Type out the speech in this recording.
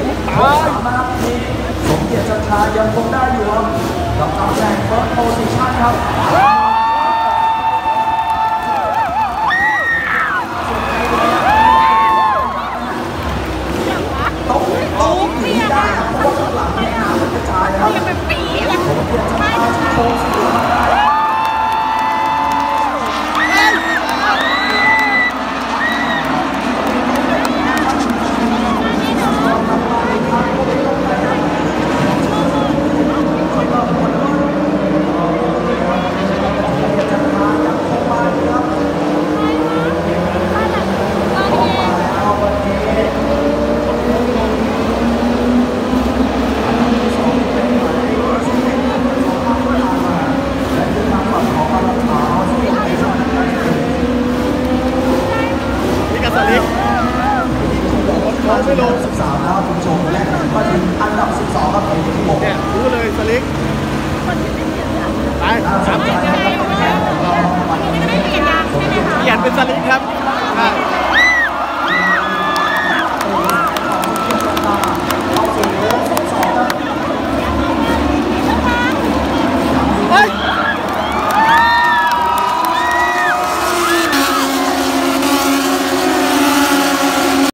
นะครับมีสมเกียรติจันทรายังคงได้อยู่ครับกับตำแหน่งเฟิร์สโพซิชั่นครับต้องหนีได้ครับเพราะว่าข้างหลังเนี่ยน้ำมันกระจายครับสมเกียรติจันทราที่โค้ง